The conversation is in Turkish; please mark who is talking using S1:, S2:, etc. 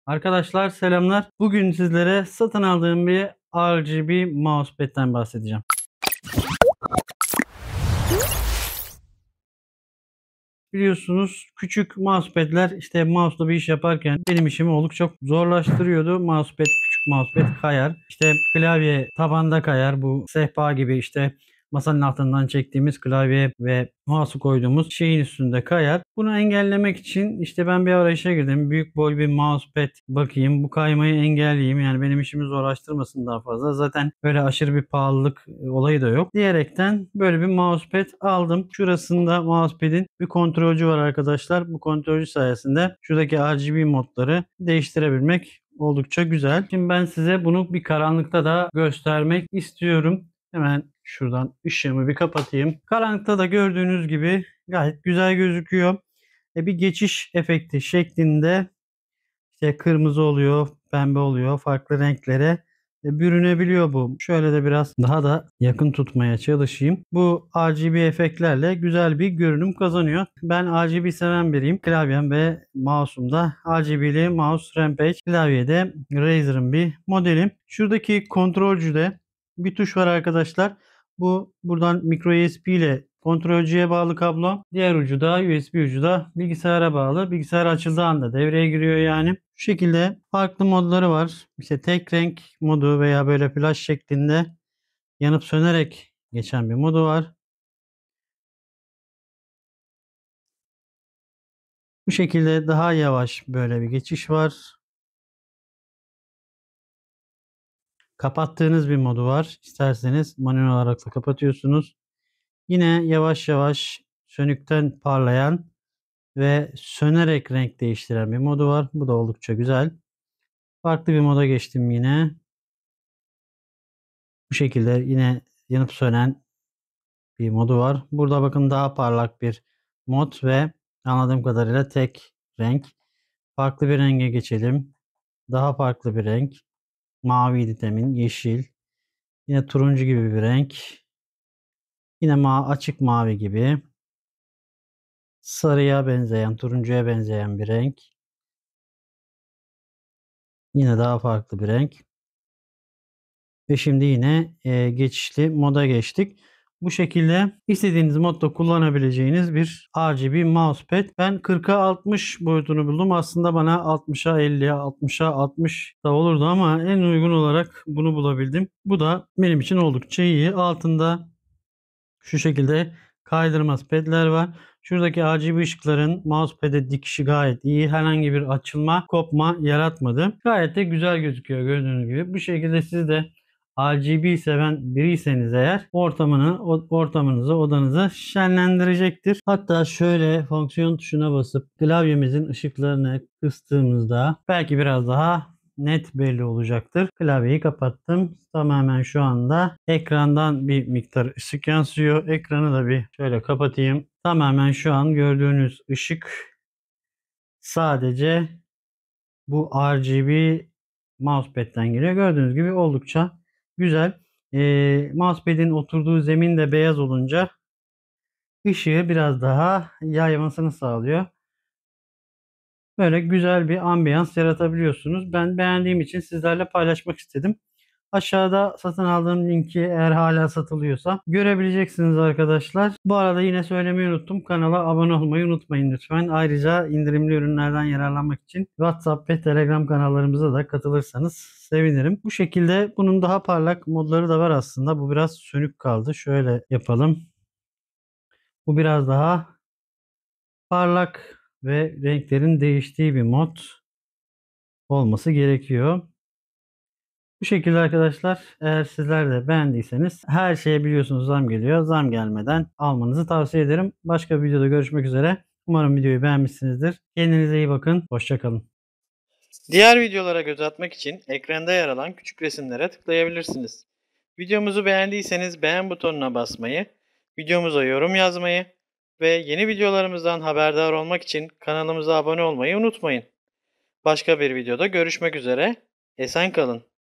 S1: Arkadaşlar selamlar. Bugün sizlere satın aldığım bir RGB mousepad'den bahsedeceğim. Biliyorsunuz küçük mousepad'ler işte mouse'la bir iş yaparken benim işimi oldukça zorlaştırıyordu. Mousepad, küçük mousepad kayar. İşte klavye tabanda kayar. Bu sehpa gibi işte masanın altından çektiğimiz klavye ve mouse'u koyduğumuz şeyin üstünde kayar. Bunu engellemek için işte ben bir arayışa girdim. Büyük boy bir mousepad bakayım. Bu kaymayı engelleyeyim. Yani benim işimi zorlaştırmasın daha fazla. Zaten böyle aşırı bir pahalılık olayı da yok. Diyerekten böyle bir mousepad aldım. Şurasında mousepad'in bir kontrolcü var arkadaşlar. Bu kontrolcü sayesinde şuradaki RGB modları değiştirebilmek oldukça güzel. Şimdi ben size bunu bir karanlıkta da göstermek istiyorum. Hemen şuradan ışığımı bir kapatayım. Karanlıkta da gördüğünüz gibi gayet güzel gözüküyor. Bir geçiş efekti şeklinde işte kırmızı oluyor, pembe oluyor, farklı renklere bürünebiliyor bu. Şöyle de biraz daha da yakın tutmaya çalışayım. Bu RGB efektlerle güzel bir görünüm kazanıyor. Ben RGB seven biriyim. Klavyem ve mouse'umda RGB'li mouse Rampage. Klavyede Razer'ın bir modelim. Şuradaki kontrolcüde bir tuş var arkadaşlar. Bu buradan micro USB ile kontrolcüye bağlı kablo. Diğer ucu da USB ucu da bilgisayara bağlı. Bilgisayar açıldığı anda devreye giriyor yani. Şu şekilde farklı modları var. İşte tek renk modu veya böyle flash şeklinde yanıp sönerek geçen bir modu var. Bu şekilde daha yavaş böyle bir geçiş var. Kapattığınız bir modu var. İsterseniz manuel olarak da kapatıyorsunuz. Yine yavaş yavaş sönükten parlayan ve sönerek renk değiştiren bir modu var. Bu da oldukça güzel. Farklı bir moda geçtim yine. Bu şekilde yine yanıp sönen bir modu var. Burada bakın daha parlak bir mod ve anladığım kadarıyla tek renk. Farklı bir renge geçelim. Daha farklı bir renk. Maviydi demin. Yeşil. Yine turuncu gibi bir renk. Yine açık mavi gibi. Sarıya benzeyen, turuncuya benzeyen bir renk. Yine daha farklı bir renk. Ve şimdi yine geçişli moda geçtik. Bu şekilde istediğiniz modda kullanabileceğiniz bir RGB mousepad. Ben 40'a 60 boyutunu buldum. Aslında bana 60'a 50, 60'a 60 da olurdu ama en uygun olarak bunu bulabildim. Bu da benim için oldukça iyi. Altında şu şekilde kaydırmaz pedler var. Şuradaki RGB ışıkların mousepad'e dikişi gayet iyi. Herhangi bir açılma, kopma yaratmadı. Gayet de güzel gözüküyor gördüğünüz gibi. Bu şekilde siz de RGB seven biriyseniz eğer ortamınızı, odanızı şenlendirecektir. Hatta şöyle fonksiyon tuşuna basıp klavyemizin ışıklarını kıstığımızda belki biraz daha net belli olacaktır. Klavyeyi kapattım. Tamamen şu anda ekrandan bir miktar ışık yansıyor. Ekranı da bir şöyle kapatayım. Tamamen şu an gördüğünüz ışık sadece bu RGB mousepad'den geliyor. Gördüğünüz gibi oldukça güzel. Mousepad'in oturduğu zemin de beyaz olunca ışığı biraz daha yaymasını sağlıyor. Böyle güzel bir ambiyans yaratabiliyorsunuz. Ben beğendiğim için sizlerle paylaşmak istedim. Aşağıda satın aldığım linki eğer hala satılıyorsa görebileceksiniz arkadaşlar. Bu arada yine söylemeyi unuttum. Kanala abone olmayı unutmayın lütfen. Ayrıca indirimli ürünlerden yararlanmak için WhatsApp ve Telegram kanallarımıza da katılırsanız sevinirim. Bu şekilde bunun daha parlak modları da var aslında. Bu biraz sönük kaldı. Şöyle yapalım. Bu biraz daha parlak ve renklerin değiştiği bir mod olması gerekiyor. Bu şekilde arkadaşlar, eğer sizler de beğendiyseniz, her şeye biliyorsunuz zam geliyor. Zam gelmeden almanızı tavsiye ederim. Başka bir videoda görüşmek üzere. Umarım videoyu beğenmişsinizdir. Kendinize iyi bakın. Hoşça kalın. Diğer videolara göz atmak için ekranda yer alan küçük resimlere tıklayabilirsiniz. Videomuzu beğendiyseniz beğen butonuna basmayı, videomuza yorum yazmayı ve yeni videolarımızdan haberdar olmak için kanalımıza abone olmayı unutmayın. Başka bir videoda görüşmek üzere. Esen kalın.